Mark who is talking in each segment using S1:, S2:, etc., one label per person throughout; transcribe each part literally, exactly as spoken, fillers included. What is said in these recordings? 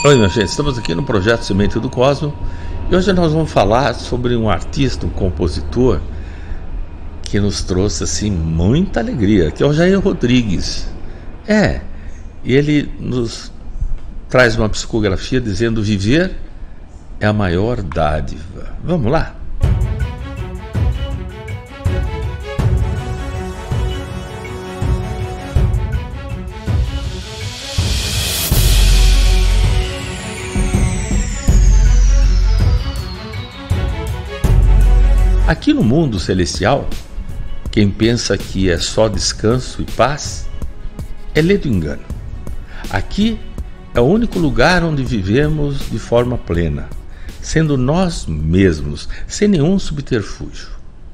S1: Oi, minha gente, estamos aqui no projeto Semente do Cosmo e hoje nós vamos falar sobre um artista, um compositor que nos trouxe assim muita alegria, que é o Jair Rodrigues. É, e ele nos traz uma psicografia dizendo: viver é a maior dádiva. Vamos lá? Aqui no mundo celestial, quem pensa que é só descanso e paz é ledo engano. Aqui é o único lugar onde vivemos de forma plena, sendo nós mesmos, sem nenhum subterfúgio.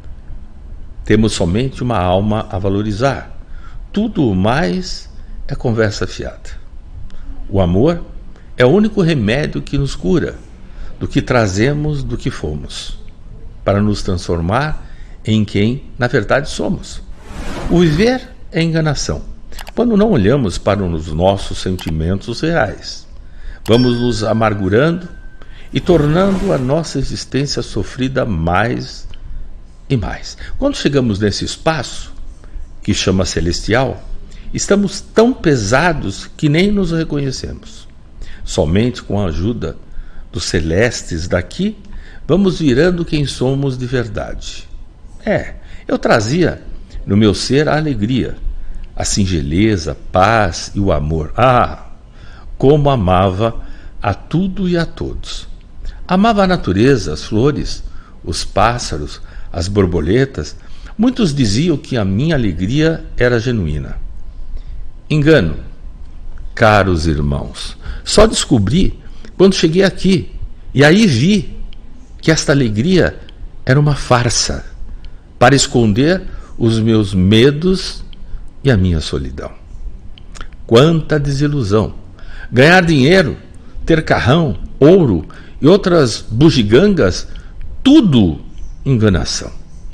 S1: Temos somente uma alma a valorizar. Tudo o mais é conversa fiada. O amor é o único remédio que nos cura do que trazemos, do que fomos, para nos transformar em quem, na verdade, somos. O viver é enganação, quando não olhamos para os nossos sentimentos reais. Vamos nos amargurando e tornando a nossa existência sofrida mais e mais. Quando chegamos nesse espaço, que chama celestial, estamos tão pesados que nem nos reconhecemos. Somente com a ajuda dos celestes daqui, vamos virando quem somos de verdade. É, eu trazia no meu ser a alegria, a singeleza, a paz e o amor. Ah, como amava a tudo e a todos. Amava a natureza, as flores, os pássaros, as borboletas. Muitos diziam que a minha alegria era genuína. Engano, caros irmãos. Só descobri quando cheguei aqui, e aí vi que esta alegria era uma farsa para esconder os meus medos e a minha solidão. Quanta desilusão! Ganhar dinheiro, ter carrão, ouro e outras bugigangas, tudo enganação.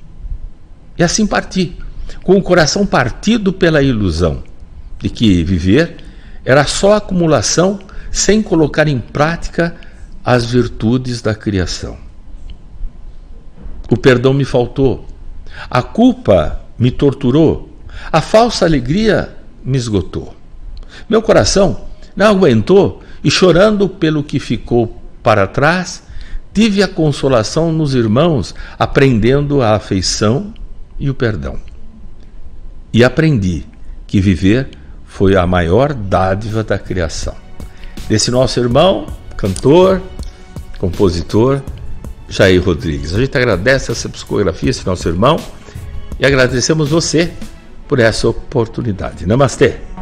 S1: E assim parti, com o coração partido pela ilusão de que viver era só acumulação sem colocar em prática as virtudes da criação. O perdão me faltou, a culpa me torturou, a falsa alegria me esgotou. Meu coração não aguentou e, chorando pelo que ficou para trás, tive a consolação nos irmãos, aprendendo a afeição e o perdão. E aprendi que viver foi a maior dádiva da criação. Desse nosso irmão, cantor, compositor, Jair Rodrigues. A gente agradece essa psicografia, esse nosso irmão, e agradecemos você por essa oportunidade. Namastê!